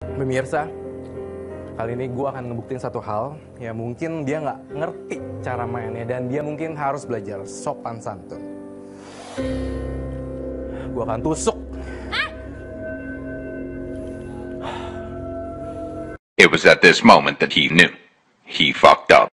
Pemirsa, kali ini gue akan ngebuktiin satu hal ya, mungkin dia nggak ngerti cara mainnya dan dia mungkin harus belajar sopan santun. Gue akan tusuk. It was at this moment that he knew he fucked up.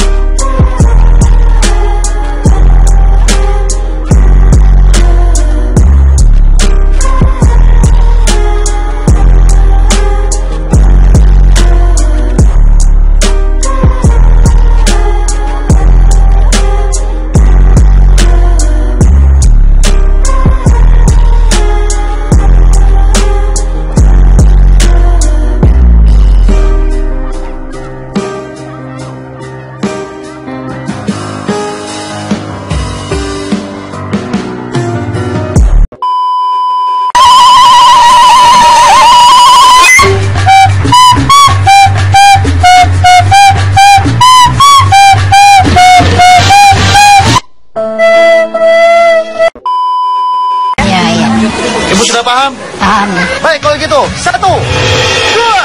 Ibu sudah paham? Paham. Baik, kalau gitu, 1, 2.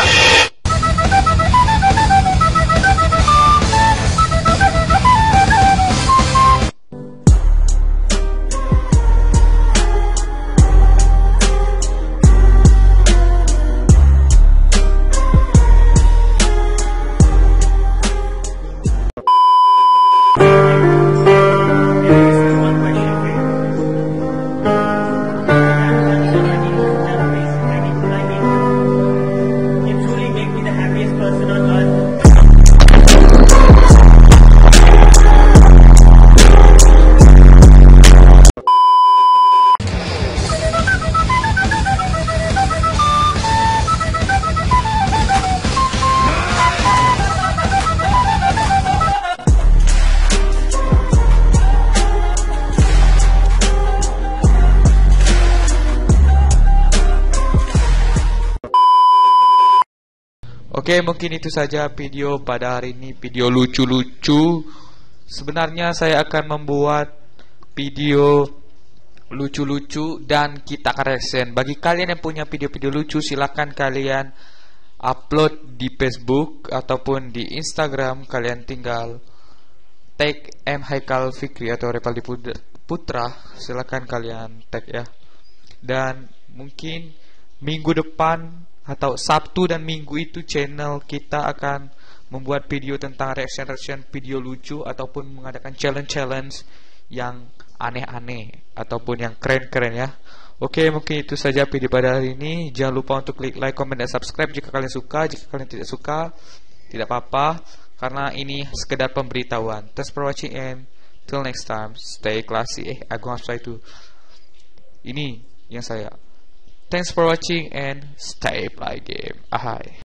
Oke, mungkin itu saja video pada hari ini, video lucu-lucu. Sebenarnya saya akan membuat video lucu-lucu dan kita akan reaction. Bagi kalian yang punya video-video lucu, silahkan kalian upload di Facebook ataupun di Instagram. Kalian tinggal tag M Haikal Fikri atau Revaldi Putra. Silahkan kalian tag ya. Dan mungkin minggu depan atau Sabtu dan Minggu itu channel kita akan membuat video tentang reaction video lucu ataupun mengadakan challenge yang aneh-aneh ataupun yang keren-keren ya. Oke, mungkin itu saja video pada hari ini. Jangan lupa untuk klik like, comment, dan subscribe jika kalian suka. Jika kalian tidak suka, tidak apa-apa, karena ini sekedar pemberitahuan. Thanks for watching and till next time, stay classy. Aku harus itu. Ini yang saya. Thanks for watching and stay play game. Ahai.